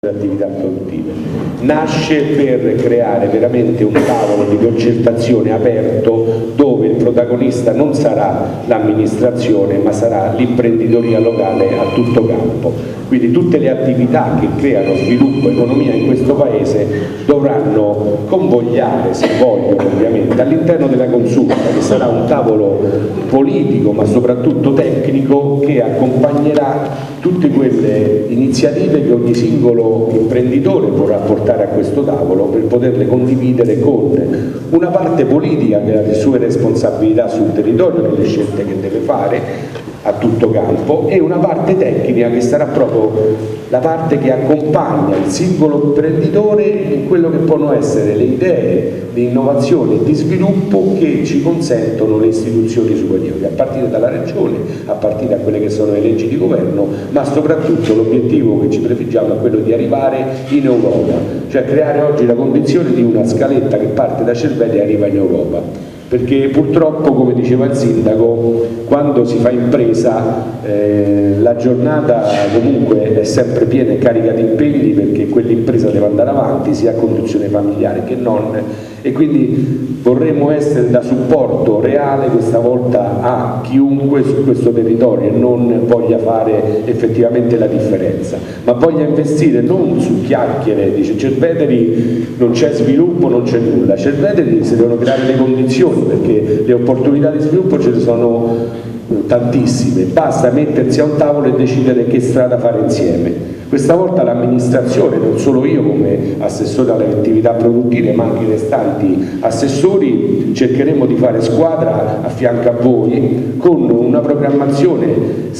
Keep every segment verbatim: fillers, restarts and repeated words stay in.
attività produttive. Nasce per creare veramente un tavolo di concertazione aperto dove il protagonista non sarà l'amministrazione ma sarà l'imprenditoria locale a tutto campo. Quindi tutte le attività che creano sviluppo e economia in questo Paese dovranno convogliare, se vogliono ovviamente, all'interno della consulta, che sarà un tavolo politico ma soprattutto tecnico che accompagnerà tutte quelle iniziative che ogni singolo imprenditore vorrà portare a questo tavolo per poterle condividere con una parte politica che ha le sue responsabilità sul territorio nelle scelte che deve fare a tutto campo, e una parte tecnica che sarà proprio la parte che accompagna il singolo imprenditore in quello che possono essere le idee di innovazione e di sviluppo che ci consentono le istituzioni superiori, a partire dalla regione, a partire da quelle che sono le leggi di governo, ma soprattutto l'obiettivo che ci prefiggiamo è quello di arrivare in Europa, cioè creare oggi la condizione di una scaletta che parte da Cerveteri e arriva in Europa. Perché purtroppo, come diceva il sindaco, quando si fa impresa eh, la giornata comunque è sempre piena e carica di impegni, perché quell'impresa deve andare avanti sia a conduzione familiare che non, e quindi vorremmo essere da supporto reale questa volta a chiunque su questo territorio e non voglia fare effettivamente la differenza, ma voglia investire non su chiacchiere. Dice Cerveteri non c'è sviluppo, non c'è nulla. Cerveteri si devono creare le condizioni, perché le opportunità di sviluppo ce ne sono tantissime, basta mettersi a un tavolo e decidere che strada fare insieme. Questa volta l'amministrazione, non solo io come assessore alle attività produttive ma anche i restanti assessori, cercheremo di fare squadra a fianco a voi con una programmazione,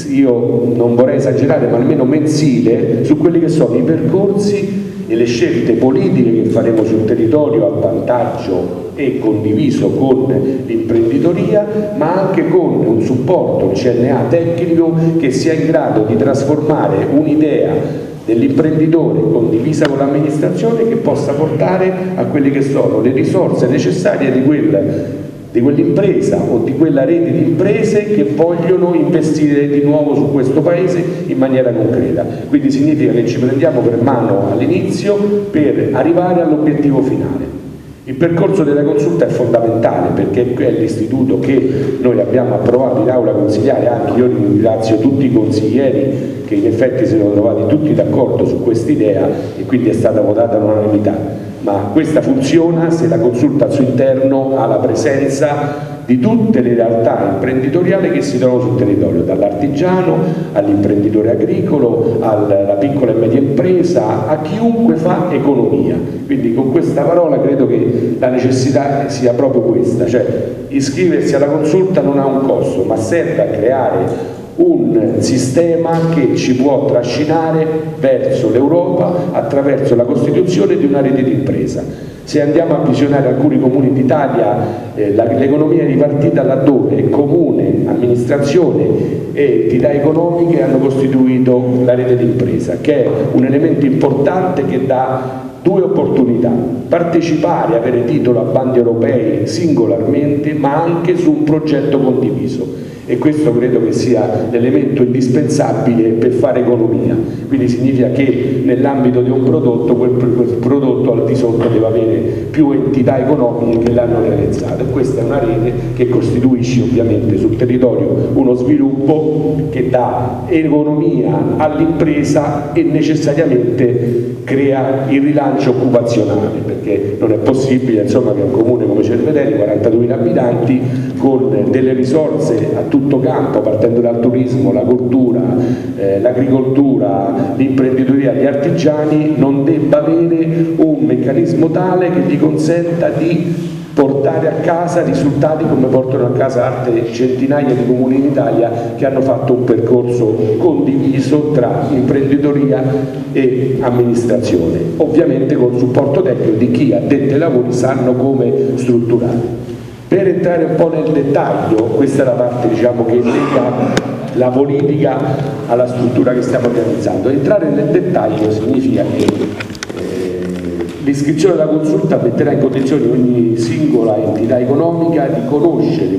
io non vorrei esagerare, ma almeno mensile, su quelli che sono i percorsi e le scelte politiche che faremo sul territorio a vantaggio e condiviso con l'imprenditoria, ma anche con un supporto, il C N A tecnico, che sia in grado di trasformare un'idea dell'imprenditore condivisa con l'amministrazione che possa portare a quelle che sono le risorse necessarie di quel di quell'impresa o di quella rete di imprese che vogliono investire di nuovo su questo Paese in maniera concreta. Quindi significa che ci prendiamo per mano all'inizio per arrivare all'obiettivo finale. Il percorso della consulta è fondamentale perché è l'istituto che noi abbiamo approvato in aula consigliare, anche io ringrazio tutti i consiglieri che in effetti si sono trovati tutti d'accordo su quest'idea e quindi è stata votata all'unanimità. Ma questa funziona se la consulta al suo interno ha la presenza di tutte le realtà imprenditoriali che si trovano sul territorio, dall'artigiano all'imprenditore agricolo, alla piccola e media impresa, a chiunque fa economia. Quindi con questa parola credo che la necessità sia proprio questa, cioè iscriversi alla consulta non ha un costo, ma serve a creare un sistema che ci può trascinare verso l'Europa attraverso la costituzione di una rete di impresa. Se andiamo a visionare alcuni comuni d'Italia, eh, l'economia è ripartita laddove comune, amministrazione e entità economiche hanno costituito la rete di impresa, che è un elemento importante che dà due opportunità: partecipare, avere titolo a bandi europei singolarmente, ma anche su un progetto condiviso. E questo credo che sia l'elemento indispensabile per fare economia. Quindi significa che nell'ambito di un prodotto, quel prodotto al di sotto deve avere più entità economiche che l'hanno realizzato, e questa è una rete che costituisce ovviamente sul territorio uno sviluppo che dà economia all'impresa e necessariamente crea il rilancio occupazionale, perché non è possibile insomma che un comune come Cerveteri, quarantaduemila abitanti, con delle risorse a tutto campo, partendo dal turismo, la cultura, eh, l'agricoltura, l'imprenditoria, gli artigiani, non debba avere un meccanismo tale che gli consenta di portare a casa risultati come portano a casa altre centinaia di comuni in Italia che hanno fatto un percorso condiviso tra imprenditoria e amministrazione, ovviamente con supporto tecnico di chi addetti ai lavori sanno come strutturare. Per entrare un po' nel dettaglio, questa è la parte diciamo, che lega la politica alla struttura che stiamo organizzando. Entrare nel dettaglio significa che eh, l'iscrizione alla consulta metterà in condizione ogni singola entità economica di conoscere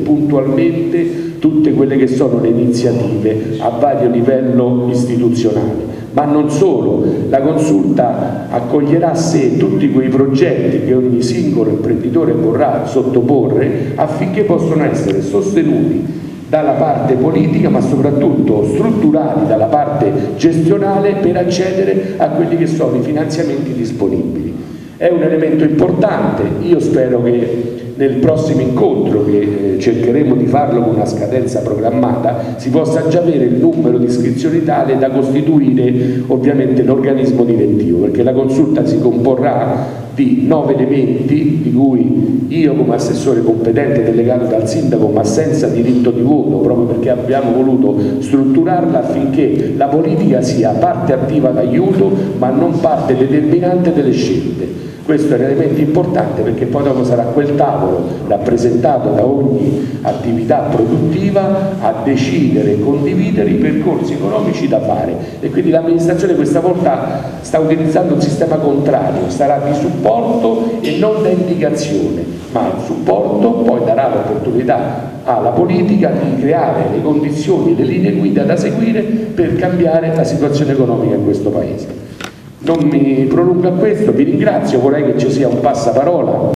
puntualmente tutte quelle che sono le iniziative a vario livello istituzionale, ma non solo. La consulta accoglierà a sé tutti quei progetti che ogni singolo imprenditore vorrà sottoporre affinché possano essere sostenuti dalla parte politica, ma soprattutto strutturati dalla parte gestionale per accedere a quelli che sono i finanziamenti disponibili. È un elemento importante. Io spero che nel prossimo incontro, che eh, cercheremo di farlo con una scadenza programmata, si possa già avere il numero di iscrizioni tale da costituire ovviamente l'organismo direttivo, perché la consulta si comporrà di nove elementi, di cui io come assessore competente delegato dal sindaco, ma senza diritto di voto, proprio perché abbiamo voluto strutturarla affinché la politica sia parte attiva d'aiuto ma non parte determinante delle scelte. Questo è un elemento importante, perché poi dopo sarà quel tavolo rappresentato da ogni attività produttiva a decidere e condividere i percorsi economici da fare, e quindi l'amministrazione questa volta sta utilizzando un sistema contrario, sarà di supporto e non da indicazione, ma il supporto poi darà l'opportunità alla politica di creare le condizioni, le linee guida da seguire per cambiare la situazione economica in questo Paese. Non mi prolungo a questo, vi ringrazio, vorrei che ci sia un passaparola.